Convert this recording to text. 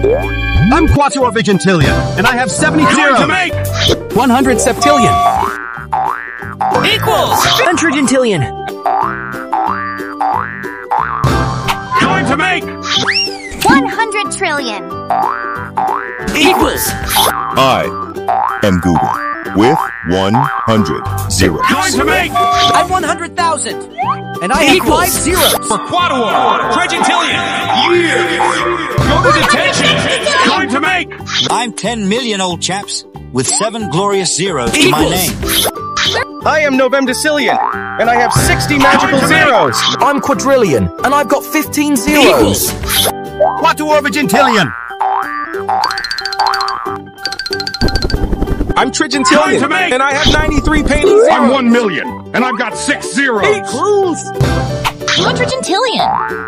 I'm Trigintillion, and I have 70 zeros. To make 100 septillion. equals. Novemtrigintillion. Going to make 100 trillion. equals. I am Google with 100 zeros. Going to make I'm 100,000. And I have Equals. 5 zeros. for Trigintillion. Go to detention. Going to make I'm 10 million, old chaps, with 7 glorious zeros to my Equals. name. I am Novemtrigintillion, and I have 60 magical zeros. I'm quadrillion. And I've got 15 zeros. Trigintillion. I'm Going to Trigintillion, make- and I have 93 painted zeros. I'm 1 million, and I've got 6 zeros. Trigintillion.